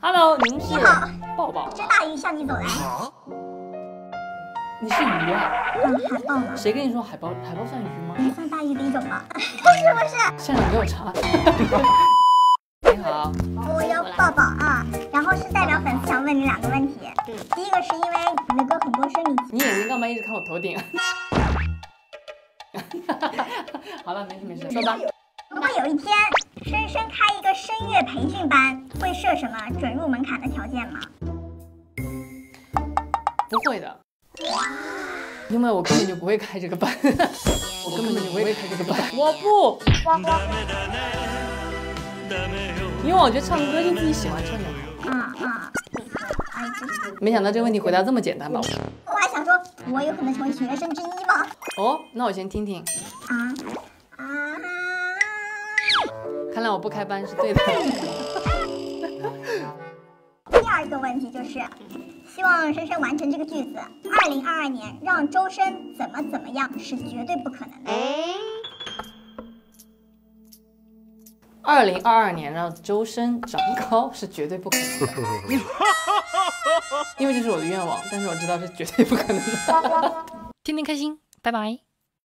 Hello，您是你好， 抱抱， 只大鱼向你走来。 你是鱼啊？ 海豹吗？ 谁跟你说海豹算鱼吗？ 也算大鱼的一种吧。不是， 现场给我查。你好， 我要抱抱啊。然后是代表粉丝想问你2个问题。第一个是因为你的歌很多生理期。 你眼睛干嘛一直看我头顶？好了，没事，说吧。 如果有一天深深开一个声乐培训班，会设什么准入门槛的条件吗？ 不会的，因为我根本就不会开这个班，我根本就不会开这个班，我不，因为我觉得唱歌就自己喜欢唱就好。没想到这个问题回答这么简单吧？ 我还想说，我有可能成为学生之一吗？ 哦，那我先听听。看来我不开班是对的。 第2个问题就是，希望深深完成这个句子。2022年让周深怎么样是绝对不可能的。 2022年让周深长高是绝对不可能的，因为这是我的愿望，但是我知道是绝对不可能的。天天开心，拜拜。